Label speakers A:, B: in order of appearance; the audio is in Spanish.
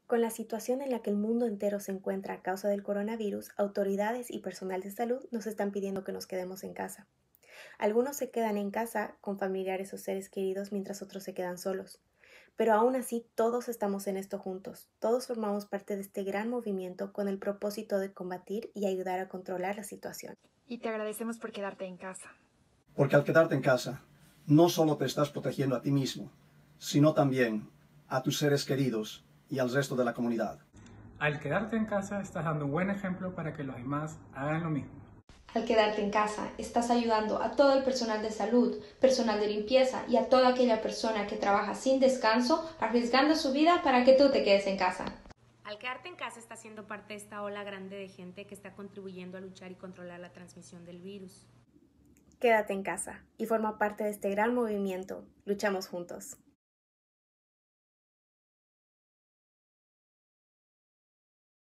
A: Con la situación en la que el mundo entero se encuentra a causa del coronavirus, autoridades y personal de salud nos están pidiendo que nos quedemos en casa. Algunos se quedan en casa con familiares o seres queridos mientras otros se quedan solos. Pero aún así todos estamos en esto juntos. Todos formamos parte de este gran movimiento con el propósito de combatir y ayudar a controlar la situación.
B: Y te agradecemos por quedarte en casa.
C: Porque al quedarte en casa, no solo te estás protegiendo a ti mismo, sino también a tus seres queridos y al resto de la comunidad.
D: Al quedarte en casa estás dando un buen ejemplo para que los demás hagan lo mismo.
E: Al quedarte en casa, estás ayudando a todo el personal de salud, personal de limpieza y a toda aquella persona que trabaja sin descanso, arriesgando su vida para que tú te quedes en casa.
F: Al quedarte en casa estás siendo parte de esta ola grande de gente que está contribuyendo a luchar y controlar la transmisión del virus.
A: Quédate en casa y forma parte de este gran movimiento. Luchamos juntos.